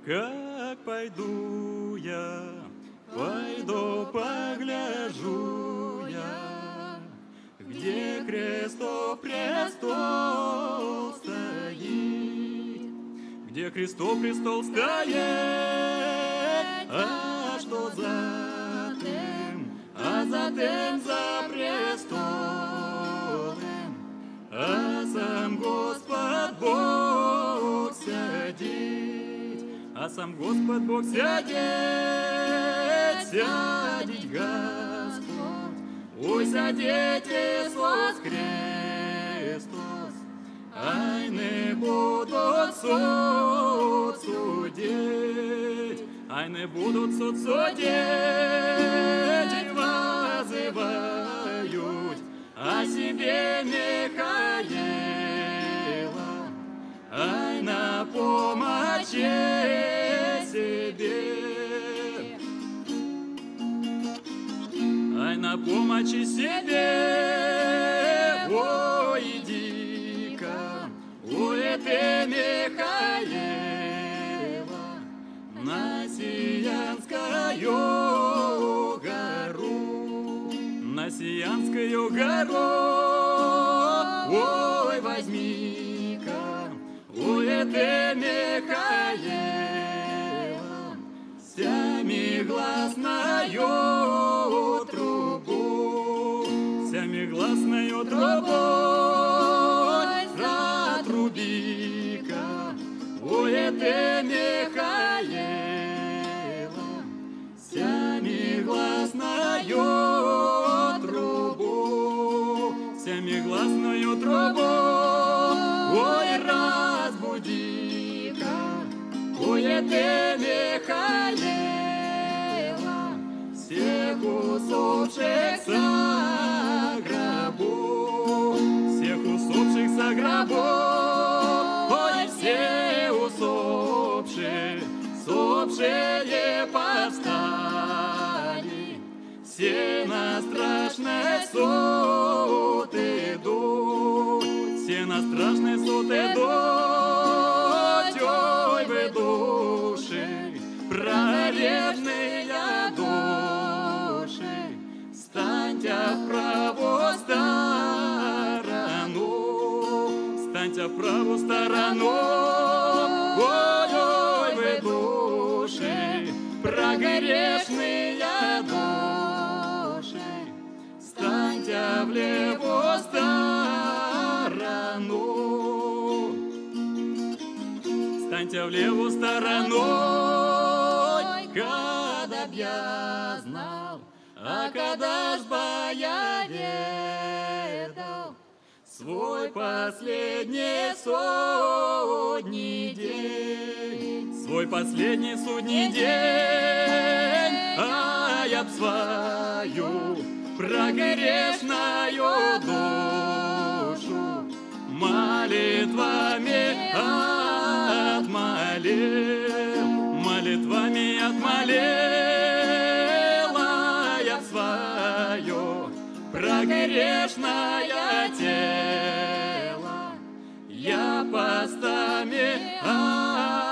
Как пойду я, пойду погляжу я, где Христов престол стоит, где Христов престол стоит, а что за тем, за престолом, а сам Господь Бог сядет, а сам Господь Бог сядет, сядет Господь, ой, сядет Иисус Христос, ай не будут суд судить, ай не будут суд судить, вызывают о себе Михаила, ай на помощь себе, ай на помощь себе, ой, иди-ка, ой, ты, Михаила, на Сиянскую гору, на Сиянскую гору, ой, возьми-ка, ой, ты, Михаила, семигласною трубу, семигласною трубой затруби-ка, ой, ты, Михаила, семигласною трубу, семигласную трубу, ой, разбуди-ка, ой, ты, Михаила, всех усопших со гробу, всех усопших со гробу, ой, все усопшие, усопшие повстали, все на страшный суд идут, все на страшный суд идут, ой, вы души, пролежные души, станьте в правую сторону, станьте в правую сторону, ой, ой, вы души, прогрешные души, станьте в левую сторону, станьте в левую сторону, когда б я знал, а когда ж бы я ведал свой последний судний день, свой последний судний день, а я б свою прогрешную душу молитвами отмолил, молитвами отмолила я свое прогрешное тело, я постами